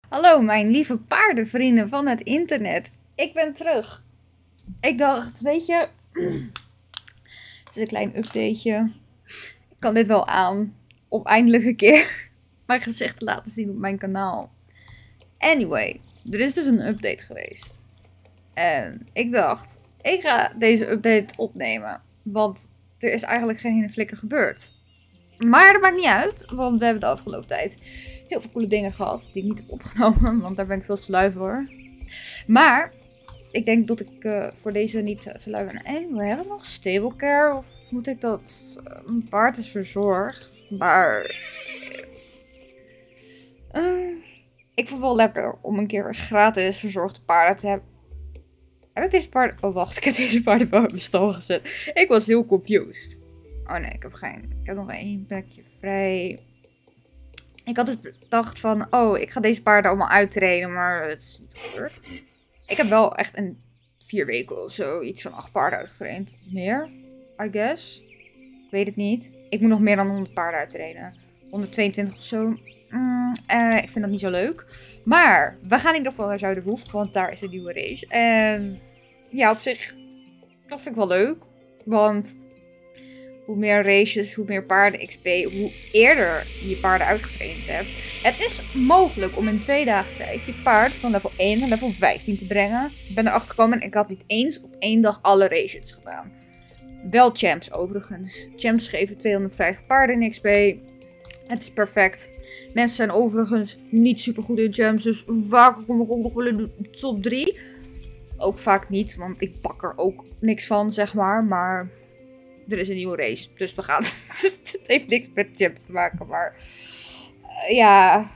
Hallo mijn lieve paardenvrienden van het internet. Ik ben terug. Ik dacht, weet je, het is een klein updateje. Ik kan dit wel aan om eindelijk een keer mijn gezicht te laten zien op mijn kanaal. Anyway, er is dus een update geweest. En ik dacht, ik ga deze update opnemen. Want er is eigenlijk geen hele flikker gebeurd. Maar dat maakt niet uit, want we hebben de afgelopen tijd heel veel coole dingen gehad die ik niet heb opgenomen, want daar ben ik veel te lui voor. Maar ik denk dat ik voor deze niet te lui ben. En we hebben nog stable care, of moet ik dat? Mijn paard is verzorgd, maar ik vond het wel lekker om een keer gratis verzorgde paarden te hebben. Heb ik deze paarden? Oh wacht, ik heb deze paarden wel in mijn stal gezet. Ik was heel confused. Oh nee, ik heb nog één plekje vrij. Ik had dus bedacht van, oh, ik ga deze paarden allemaal uittrainen, maar het is niet gebeurd. Ik heb wel echt in 4 weken of zo iets van 8 paarden uitgetraind. Meer, I guess. Ik weet het niet. Ik moet nog meer dan 100 paarden uittrainen. 122 of zo. Ik vind dat niet zo leuk. Maar we gaan in ieder geval naar Zuiderhoef, want daar is een nieuwe race. En ja, op zich, dat vind ik wel leuk. Want hoe meer races, hoe meer paarden XP, hoe eerder je paarden uitgetraind hebt. Het is mogelijk om in 2 dagen tijd je paard van level 1 naar level 15 te brengen. Ik ben erachter gekomen en ik had niet eens op 1 dag alle races gedaan. Wel champs overigens. Champs geven 250 paarden in XP. Het is perfect. Mensen zijn overigens niet super goed in champs, dus vaak kom ik ook nog wel in de top 3. Ook vaak niet, want ik pak er ook niks van, zeg maar. Maar er is een nieuwe race, dus we gaan. Het heeft niks met champs te maken, maar ja,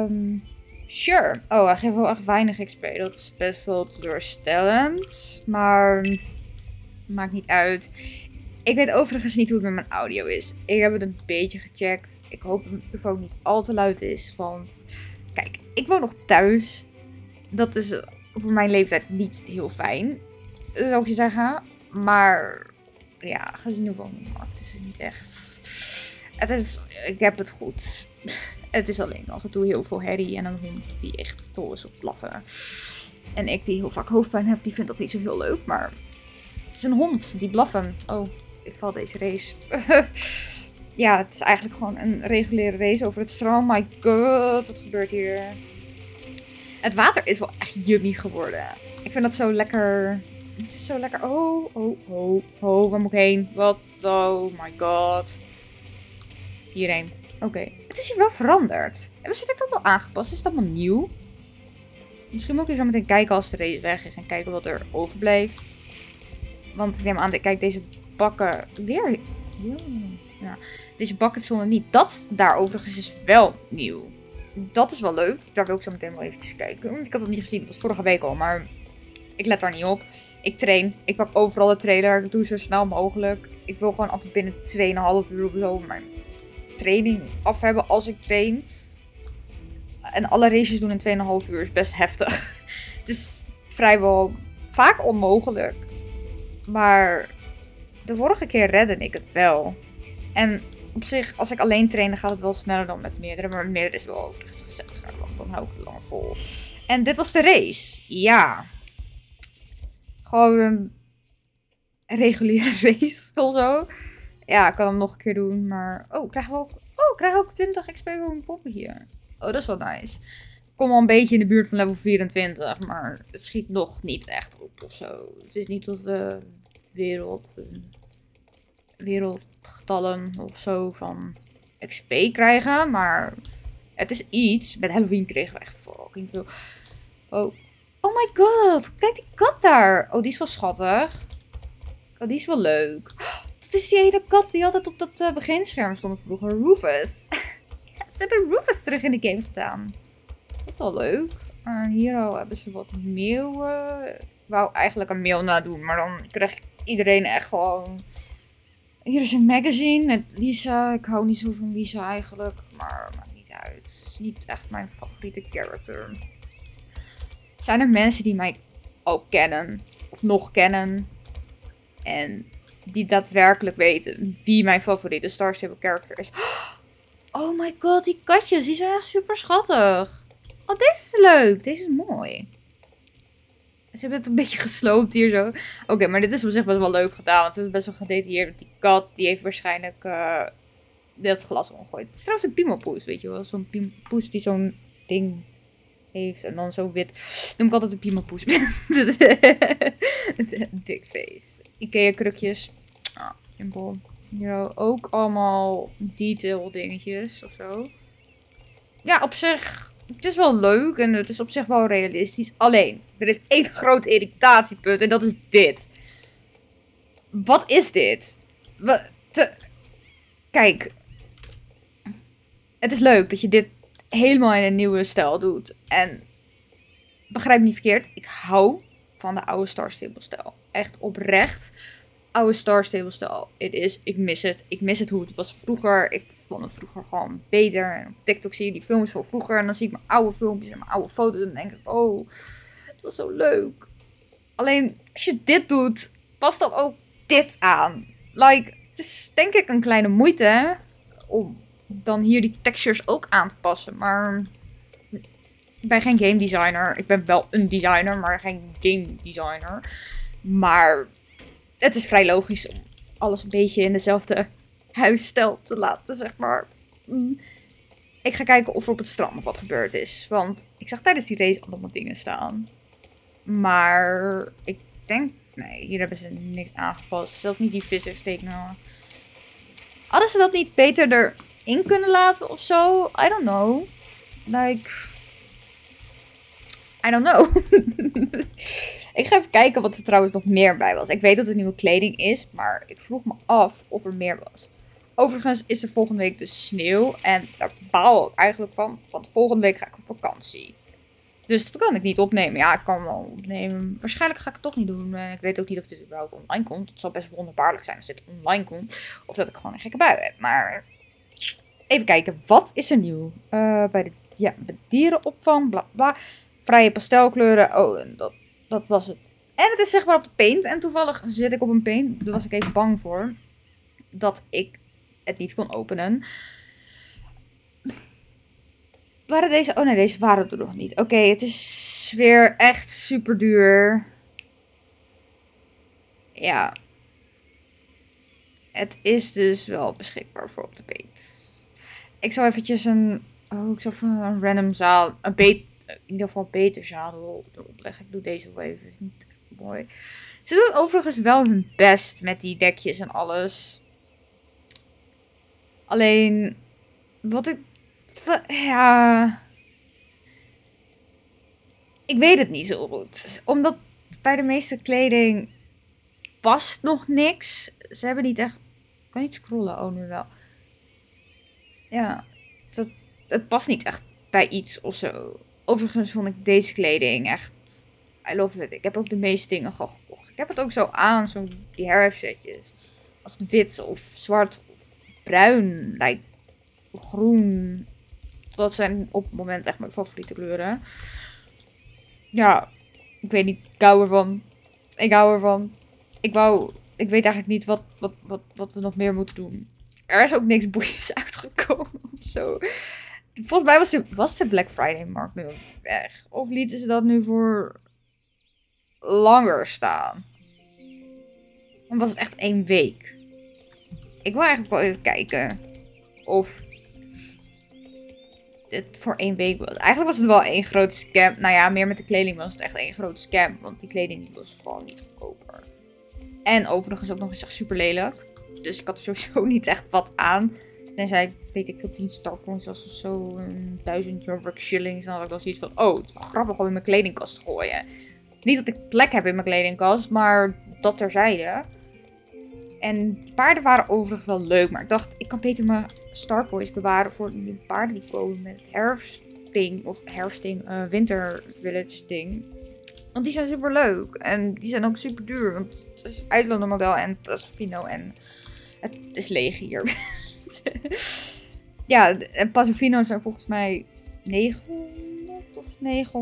sure. Oh, hij geeft wel echt weinig XP. Dat is best wel teleurstellend, maar maakt niet uit. Ik weet overigens niet hoe het met mijn audio is. Ik heb het een beetje gecheckt. Ik hoop dat mijn microfoon niet al te luid is, want kijk, ik woon nog thuis. Dat is voor mijn leeftijd niet heel fijn, zou ik je zeggen. Maar ja, gezien de woningmarkt is het niet echt. Ik heb het goed. Het is alleen af en toe heel veel herrie en een hond die echt dol is op blaffen. En ik die heel vaak hoofdpijn heb, die vindt dat niet zo heel leuk. Maar het is een hond die blaffen. Oh, ik val deze race. Ja, het is eigenlijk gewoon een reguliere race over het strand. My god, wat gebeurt hier? Het water is wel echt yummy geworden. Ik vind dat zo lekker. Het is zo lekker. Oh, waar moet ik heen? Wat? Oh my god. Hierheen. Oké. Het is hier wel veranderd. Hebben ze dit allemaal aangepast? Is het allemaal nieuw? Misschien moet ik zo meteen kijken als de race weg is en kijken wat er overblijft. Want ik neem aan, kijk, deze bakken weer. Ja. Deze bakken zonder niet. Dat daar overigens is wel nieuw. Dat is wel leuk. Daar wil ik zo meteen wel eventjes kijken. Want ik had het niet gezien. Het was vorige week al, maar ik let daar niet op. Ik train. Ik pak overal de trailer. Ik doe zo snel mogelijk. Ik wil gewoon altijd binnen 2,5 uur of zo mijn training af hebben als ik train. En alle races doen in 2,5 uur is best heftig. Het is vrijwel vaak onmogelijk. Maar de vorige keer redde ik het wel. En op zich, als ik alleen train, dan gaat het wel sneller dan met meerdere. Maar met meerdere is wel overigens gezelliger, want dan hou ik het langer vol. En dit was de race. Ja. Gewoon een reguliere race of zo. Ja, ik kan hem nog een keer doen, maar... Oh, ik krijg ook 20 XP voor mijn poppen hier. Oh, dat is wel nice. Ik kom al een beetje in de buurt van level 24, maar het schiet nog niet echt op of zo. Het is niet tot de wereldgetallen of zo van XP krijgen, maar het is iets. Met Halloween kregen we echt fucking veel. Oh my god, kijk die kat daar. Oh, die is wel schattig. Oh, die is wel leuk. Dat is die ene kat die altijd op dat beginscherm stond vroeger. Rufus. Ze hebben Rufus terug in de game gedaan. Dat is wel leuk. Hier hebben ze wat meeuwen. Ik wou eigenlijk een meeuw nadoen, maar dan krijg iedereen echt gewoon... Hier is een magazine met Lisa. Ik hou niet zo van Lisa eigenlijk, maar maakt niet uit. Het is niet echt mijn favoriete character. Zijn er mensen die mij ook kennen, of nog kennen, en die daadwerkelijk weten wie mijn favoriete Star Stable character is? Oh my god, die katjes, die zijn echt super schattig. Oh, deze is leuk. Deze is mooi. Ze hebben het een beetje gesloopt hier zo. Oké, maar dit is op zich best wel leuk gedaan. Want het is best wel gedetailleerd. Die kat, die heeft waarschijnlijk dat glas omgegooid. Het is trouwens een piemelpoes, weet je wel. Zo'n piemelpoes die zo'n ding heeft. En dan zo wit. Noem ik altijd een piemelpoes. Dickface. Ikea krukjes. Ah, simpel. Hier ook allemaal detail dingetjes of zo. Ja, op zich... Het is wel leuk en het is op zich wel realistisch. Alleen, er is één groot irritatiepunt en dat is dit. Wat is dit? Kijk. Het is leuk dat je dit helemaal in een nieuwe stijl doet. En begrijp me niet verkeerd. Ik hou van de oude Star Stable stijl. Echt oprecht. Oude Star Stable stijl. Ik mis het. Ik mis het hoe het was vroeger. Ik vond het vroeger gewoon beter. En op TikTok zie je die films van vroeger. En dan zie ik mijn oude filmpjes en mijn oude foto's. En dan denk ik, oh, het was zo leuk. Alleen, als je dit doet, past dan ook dit aan. Like, het is denk ik een kleine moeite, hè, om dan hier die textures ook aan te passen. Maar ik ben geen game designer. Ik ben wel een designer, maar geen game designer. Maar het is vrij logisch om alles een beetje in dezelfde huisstijl te laten, zeg maar. Ik ga kijken of er op het strand nog wat gebeurd is. Want ik zag tijdens die race allemaal dingen staan. Maar ik denk... Nee, hier hebben ze niks aangepast. Zelfs niet die physics tekenen. Hadden ze dat niet beter erin kunnen laten of zo? I don't know. Like... I don't know. Ik ga even kijken wat er trouwens nog meer bij was. Ik weet dat het nieuwe kleding is, maar ik vroeg me af of er meer was. Overigens is er volgende week dus sneeuw. En daar baal ik eigenlijk van, want volgende week ga ik op vakantie. Dus dat kan ik niet opnemen. Ja, ik kan wel opnemen. Waarschijnlijk ga ik het toch niet doen. Ik weet ook niet of dit überhaupt online komt. Het zal best wonderbaarlijk zijn als dit online komt. Of dat ik gewoon een gekke bui heb. Maar even kijken, wat is er nieuw? Bij de dierenopvang, bla bla. Vrije pastelkleuren. Oh, en dat was het. En het is zeg maar op de paint. En toevallig zit ik op een paint. Daar was ik even bang voor. Dat ik het niet kon openen. Waren deze... Oh nee, deze waren er nog niet. Oké, het is weer echt super duur. Ja. Het is dus wel beschikbaar voor op de paint. Ik zal eventjes een... Oh, ik zal even een random zaal... in ieder geval een beter zadel erop leggen. Ik doe deze wel even. Het is niet echt mooi. Ze doen overigens wel hun best met die dekjes en alles. Alleen... Ja... Ik weet het niet zo goed. Omdat bij de meeste kleding past nog niks. Ze hebben niet echt... Ik kan niet scrollen. Oh, nu wel. Ja. Het past niet echt bij iets of zo. Overigens vond ik deze kleding echt... I love it. Ik heb ook de meeste dingen gewoon gekocht. Ik heb het ook zo aan. Die herfstsetjes. Als het wit of zwart of bruin. Like groen. Dat zijn op het moment echt mijn favoriete kleuren. Ja, ik weet niet. Ik hou ervan. Ik weet eigenlijk niet wat we nog meer moeten doen. Er is ook niks boeiends uitgekomen of zo. Volgens mij was de Black Friday markt nu weg. Of lieten ze dat nu voor langer staan? Dan was het echt 1 week. Ik wil eigenlijk wel even kijken of dit voor 1 week was. Eigenlijk was het wel 1 grote scam. Nou ja, meer met de kleding was het echt 1 grote scam. Want die kleding was gewoon niet goedkoper. En overigens ook nog eens echt super lelijk. Dus ik had er sowieso niet echt wat aan. Tenzij, weet ik veel, 10 starpoints of zo. 1000 Jorvik shillings. Dan had ik dan zoiets van, oh, het is wel grappig om in mijn kledingkast te gooien. Niet dat ik plek heb in mijn kledingkast, maar dat terzijde. En die paarden waren overigens wel leuk. Maar ik dacht, ik kan beter mijn starpoints bewaren voor die paarden die komen met het herfstding. Of winter village ding. Want die zijn super leuk. En die zijn ook super duur. Want het is Uitlander model en Pasofino. En het is leeg hier. Ja, en Pasofino's zijn volgens mij 900 of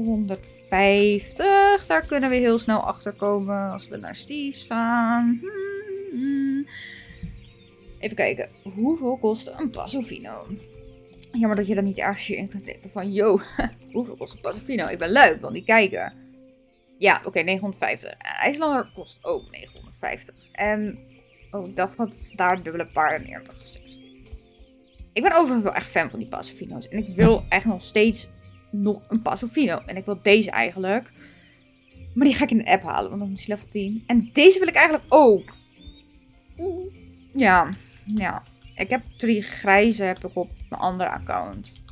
950. Daar kunnen we heel snel achter komen als we naar Steve's gaan. Even kijken. Hoeveel kost een Pasofino? Jammer dat je dat niet ergens hierin kunt tikken van, yo, hoeveel kost een Pasofino? Ik ben leuk, want die kijken. Ja, oké, 950. En IJslander kost ook 950. En, oh, ik dacht dat ze daar dubbele paarden neer hadden gezet. Ik ben overigens wel echt fan van die Pasofino's. En ik wil echt nog steeds nog een Pasofino. En ik wil deze eigenlijk. Maar die ga ik in de app halen, want dan is hij level 10. En deze wil ik eigenlijk ook. Ja. Ik heb 3 grijze heb ik op mijn andere account.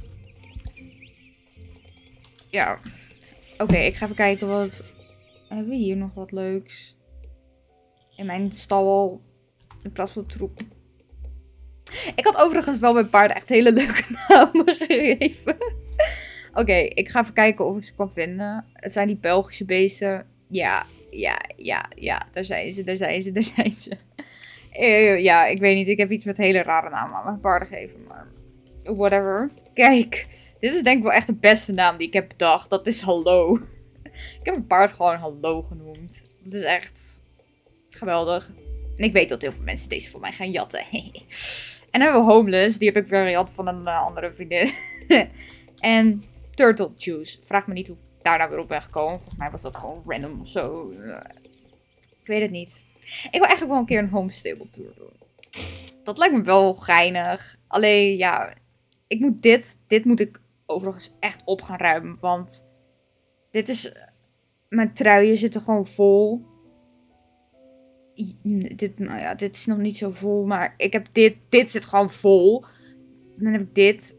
Ja. Oké, ik ga even kijken wat... Hebben we hier nog wat leuks? In mijn stal. In plaats van troep. Ik had overigens wel mijn paarden echt hele leuke namen gegeven. Oké, ik ga even kijken of ik ze kan vinden. Het zijn die Belgische beesten. Ja. Daar zijn ze. Ja, ik weet niet. Ik heb iets met hele rare namen aan mijn paarden gegeven. Maar whatever. Kijk, dit is denk ik wel echt de beste naam die ik heb bedacht. Dat is Hallo. Ik heb een paard gewoon Hallo genoemd. Dat is echt geweldig. En ik weet dat heel veel mensen deze voor mij gaan jatten. En dan hebben we Homeless. Die heb ik weer gejat van een andere vriendin. En Turtle Juice. Vraag me niet hoe ik daar nou weer op ben gekomen. Volgens mij was dat gewoon random of zo. Ik weet het niet. Ik wil eigenlijk wel een keer een homestable tour doen. Dat lijkt me wel geinig. Alleen ja, ik moet dit moet ik overigens echt op gaan ruimen. Want dit is... Mijn truien zitten gewoon vol. Dit is nog niet zo vol. Maar ik heb dit. Dit zit gewoon vol. Dan heb ik dit.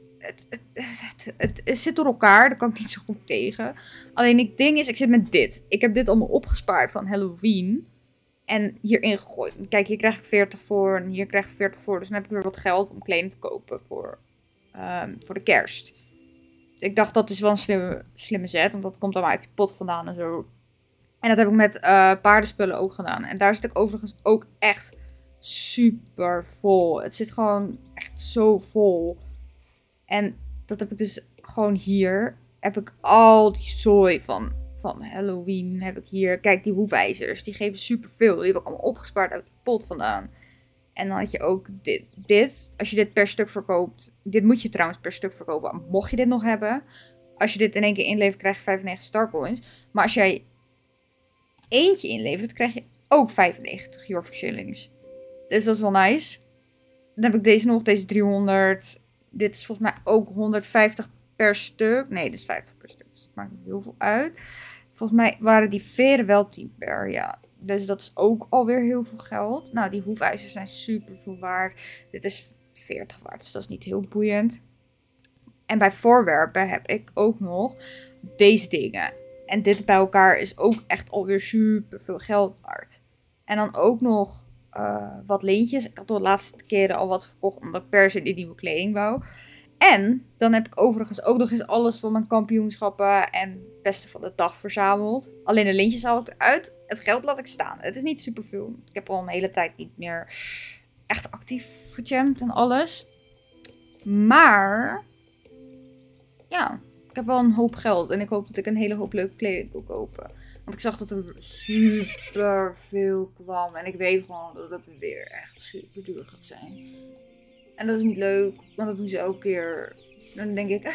Het zit door elkaar. Daar kan ik niet zo goed tegen. Alleen het ding is, ik zit met dit. Ik heb dit allemaal opgespaard van Halloween. En hierin gegooid. Kijk, hier krijg ik 40 voor. En hier krijg ik 40 voor. Dus dan heb ik weer wat geld om kleding te kopen voor de kerst. Dus ik dacht, dat is wel een slimme zet. Want dat komt allemaal uit die pot vandaan en zo. En dat heb ik met paardenspullen ook gedaan. En daar zit ik overigens ook echt super vol. Het zit gewoon echt zo vol. En dat heb ik dus gewoon hier. Heb ik al die zooi van Halloween heb ik hier. Kijk, die hoefijzers. Die geven super veel. Die heb ik allemaal opgespaard uit de pot vandaan. En dan had je ook dit. Als je dit per stuk verkoopt. Dit moet je trouwens per stuk verkopen. Mocht je dit nog hebben. Als je dit in één keer inlevert, krijg je 95 starcoins. Maar als jij eentje inlevert, krijg je ook 95 Jorvik shillings. Dus dat is wel nice. Dan heb ik deze nog. Deze 300. Dit is volgens mij ook 150 per stuk. Nee, dit is 50 per stuk. Dus dat maakt niet heel veel uit. Volgens mij waren die veren wel 10 per. Ja. Dus dat is ook alweer heel veel geld. Nou, die hoefijzers zijn super veel waard. Dit is 40 waard. Dus dat is niet heel boeiend. En bij voorwerpen heb ik ook nog deze dingen. En dit bij elkaar is ook echt alweer super veel geld waard. En dan ook nog wat lintjes. Ik had de laatste keren al wat verkocht omdat ik per se die nieuwe kleding wou. En dan heb ik overigens ook nog eens alles van mijn kampioenschappen en het beste van de dag verzameld. Alleen de lintjes haal ik eruit. Het geld laat ik staan. Het is niet super veel. Ik heb al een hele tijd niet meer echt actief gejamd en alles. Maar ja, ik heb wel een hoop geld. En ik hoop dat ik een hele hoop leuke kleding kan kopen. Want ik zag dat er super veel kwam. En ik weet gewoon dat het weer echt super duur gaat zijn. En dat is niet leuk. Want dat doen ze elke keer. Dan denk ik,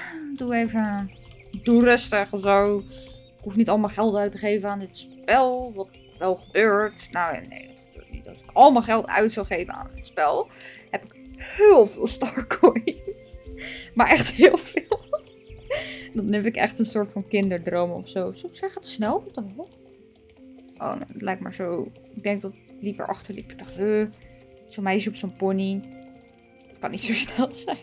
doe rustig of zo. Ik hoef niet allemaal geld uit te geven aan dit spel. Wat wel gebeurt. Nou nee, dat gebeurt niet. Als ik allemaal geld uit zou geven aan het spel, heb ik heel veel starcoins. Maar echt heel veel. Dan heb ik echt een soort van kinderdroom of zo. Zo zeg het snel. Wat dan? Oh, nee, het lijkt maar zo. Ik denk dat ik liever achterliep. Ik dacht, zo'n meisje op zo'n pony. Dat kan niet zo snel zijn.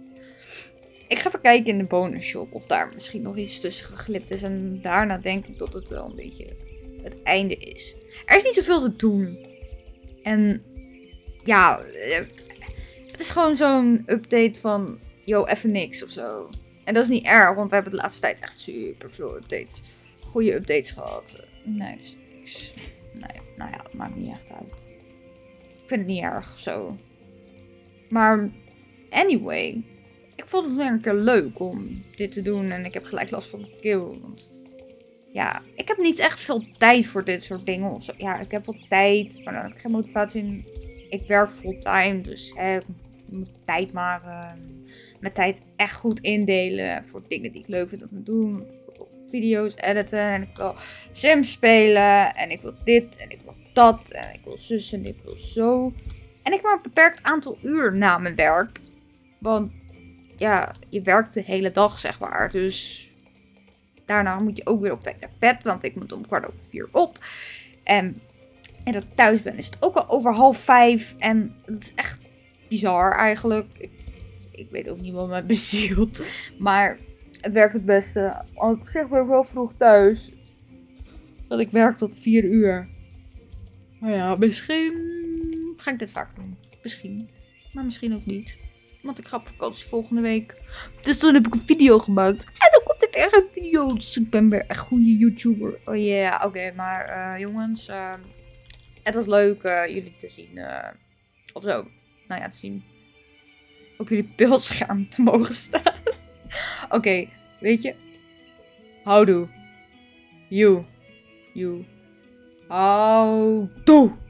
Ik ga even kijken in de bonus shop of daar misschien nog iets tussen geglipt is. En daarna denk ik dat het wel een beetje het einde is. Er is niet zoveel te doen. En ja, het is gewoon zo'n update van, yo, even niks of zo. En dat is niet erg, want we hebben de laatste tijd echt super veel updates. Goede updates gehad. Nee, dus niks. Nee, nou ja, dat maakt niet echt uit. Ik vind het niet erg of zo. Maar anyway, ik vond het weer een keer leuk om dit te doen. En ik heb gelijk last van mijn keel. Want ja, ik heb niet echt veel tijd voor dit soort dingen. Of zo. Ja, ik heb wel tijd, maar dan heb ik geen motivatie in. Ik werk fulltime, dus ik moet tijd maken. mijn tijd echt goed indelen voor dingen die ik leuk vind om te doen. Want ik wil video's editen en ik wil Sims spelen en ik wil dit en ik wil dat en ik wil zus en ik wil zo. En ik heb maar een beperkt aantal uur na mijn werk. Want ja, je werkt de hele dag, zeg maar. Dus daarna moet je ook weer op tijd naar bed. Want ik moet om 4:15 op. En dat ik thuis ben is het ook al over 4:30. En dat is echt bizar eigenlijk. Ik weet ook niet wat mij bezielt. Maar het werkt het beste. Op zich ben ik wel vroeg thuis. Dat ik werk tot 4 uur. Maar ja, misschien ga ik dit vaak doen. Misschien. Maar misschien ook niet. Want ik ga op vakantie volgende week. Dus dan heb ik een video gemaakt. En dan komt er weer een video. Dus ik ben weer echt goede YouTuber. Oh ja, oké. Maar jongens. Het was leuk jullie te zien. Of zo. Nou ja, te zien. Op jullie beeldscherm te mogen staan. Oké, weet je. Houdoe. You. Houdoe.